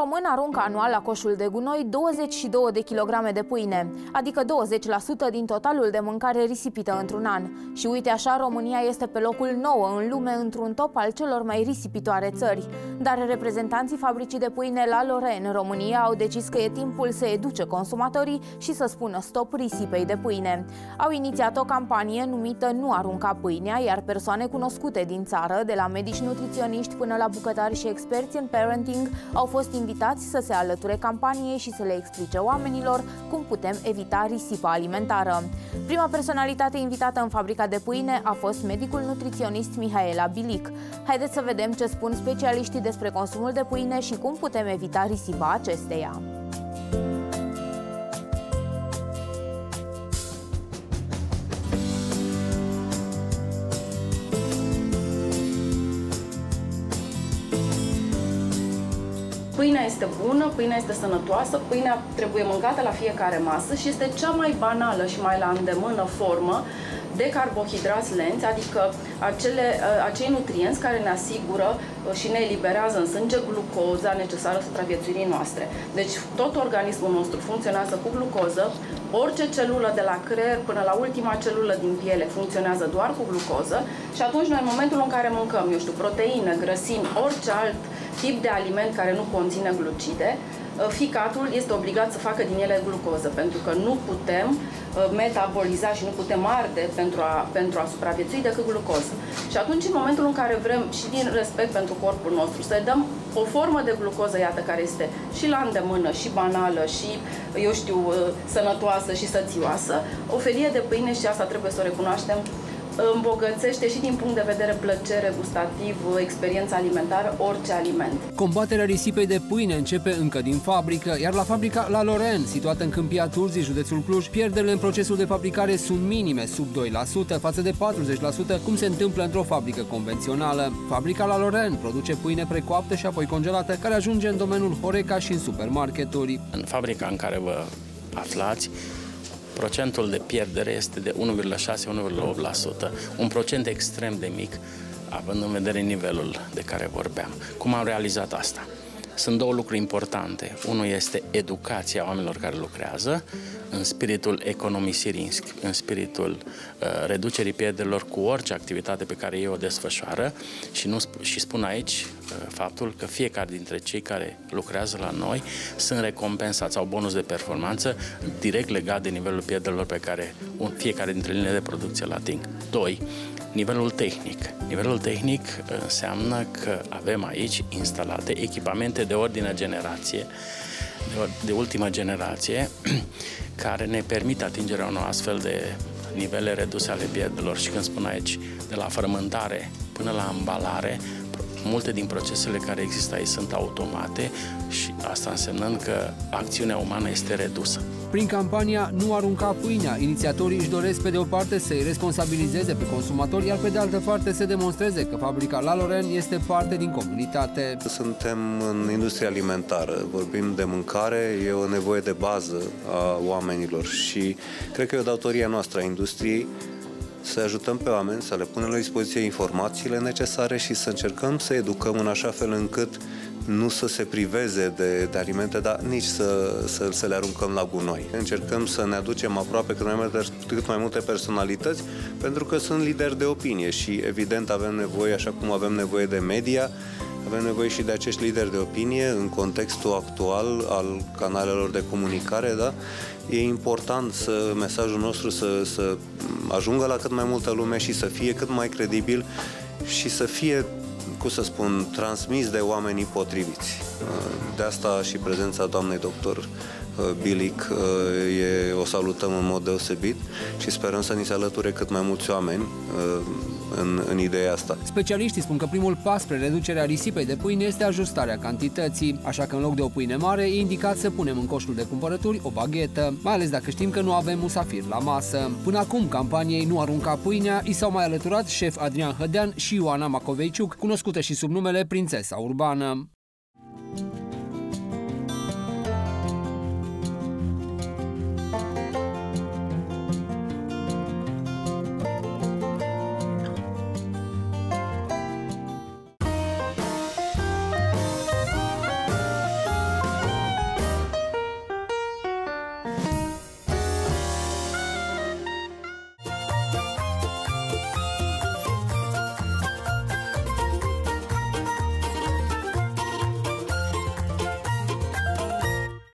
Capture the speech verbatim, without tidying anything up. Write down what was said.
român aruncă anual la coșul de gunoi douăzeci și două de kilograme de pâine, adică douăzeci la sută din totalul de mâncare risipită într-un an. Și uite așa, România este pe locul nouă în lume într-un top al celor mai risipitoare țări. Dar reprezentanții fabricii de pâine La Lorraine în România au decis că e timpul să educe consumatorii și să spună stop risipei de pâine. Au inițiat o campanie numită Nu arunca pâinea, iar persoane cunoscute din țară, de la medici nutriționiști până la bucătari și experți în parenting, au fost invitați să se alăture campaniei și să le explice oamenilor cum putem evita risipa alimentară. Prima personalitate invitată în fabrica de pâine a fost medicul nutriționist Mihaela Bilic. Haideți să vedem ce spun specialiștii despre consumul de pâine și cum putem evita risipa acesteia. Pâinea este bună, pâinea este sănătoasă, pâinea trebuie mâncată la fiecare masă și este cea mai banală și mai la îndemână formă de carbohidrați lenți, adică acele, acei nutrienți care ne asigură și ne eliberează în sânge glucoza necesară supraviețuirii noastre. Deci tot organismul nostru funcționează cu glucoză, orice celulă de la creier până la ultima celulă din piele funcționează doar cu glucoză și atunci noi în momentul în care mâncăm, eu știu, proteine, grăsimi, orice alt tip de aliment care nu conține glucide, ficatul este obligat să facă din ele glucoză, pentru că nu putem metaboliza și nu putem arde pentru a, pentru a supraviețui decât glucoză. Și atunci, în momentul în care vrem, și din respect pentru corpul nostru, să-i dăm o formă de glucoză, iată, care este și la îndemână, și banală, și, eu știu, sănătoasă și sățioasă, o felie de pâine, și asta trebuie să o recunoaștem, îmbogățește și din punct de vedere plăcere, gustativ, experiența alimentară, orice aliment. Combaterea risipei de pâine începe încă din fabrică, iar la fabrica La Lorraine, situată în Câmpia Turzii, județul Cluj, pierderile în procesul de fabricare sunt minime, sub doi la sută, față de patruzeci la sută, cum se întâmplă într-o fabrică convențională. Fabrica La Lorraine produce pâine precoaptă și apoi congelată, care ajunge în domeniul Horeca și în supermarketuri. În fabrica în care vă aflați, procentul de pierdere este de unu virgulă șase - unu virgulă opt la sută, un procent extrem de mic, având în vedere nivelul de care vorbeam. Cum am realizat asta? Sunt două lucruri importante. Unul este educația oamenilor care lucrează, în spiritul economisirii, în spiritul uh, reducerii pierderilor cu orice activitate pe care ei o desfășoară și, nu, și spun aici uh, faptul că fiecare dintre cei care lucrează la noi sunt recompensați, au bonus de performanță direct legat de nivelul pierderilor pe care un, fiecare dintre liniile de producție îl ating. Doi, nivelul tehnic. Nivelul tehnic înseamnă că avem aici instalate echipamente de ordine generație, de, de ultimă generație, care ne permit atingerea unor astfel de nivele reduse ale pierderilor. Și când spun aici, de la frământare până la ambalare, multe din procesele care există aici sunt automate și asta însemnând că acțiunea umană este redusă. Prin campania Nu arunca pâinea, inițiatorii își doresc pe de o parte să-i responsabilizeze pe consumatori, iar pe de altă parte să demonstreze că fabrica La Lorraine este parte din comunitate. Suntem în industria alimentară, vorbim de mâncare, e o nevoie de bază a oamenilor și cred că e o datorie noastră a industriei să ajutăm pe oameni, să le punem la dispoziție informațiile necesare și să încercăm să educăm în așa fel încât nu să se priveze de, de alimente, dar nici să, să, să le aruncăm la gunoi. Încercăm să ne aducem aproape cât mai multe, cât mai multe personalități, pentru că sunt lideri de opinie și evident avem nevoie, așa cum avem nevoie de media, avem nevoie și de acești lideri de opinie în contextul actual al canalelor de comunicare, da? E important să mesajul nostru să, să ajungă la cât mai multă lume și să fie cât mai credibil și să fie, cum să spun, transmis de oamenii potriviți. De asta și prezența doamnei doctor Bilic e, o salutăm în mod deosebit și sperăm să ni se alăture cât mai mulți oameni în, în ideea asta. Specialiștii spun că primul pas spre reducerea risipei de pâine este ajustarea cantității, așa că în loc de o pâine mare e indicat să punem în coșul de cumpărături o baghetă, mai ales dacă știm că nu avem musafir la masă. Până acum, campaniei Nu arunca pâinea i s-au mai alăturat șef Adrian Hădean și Ioana Macoveiciuc, cunoscută și sub numele Prințesa Urbană.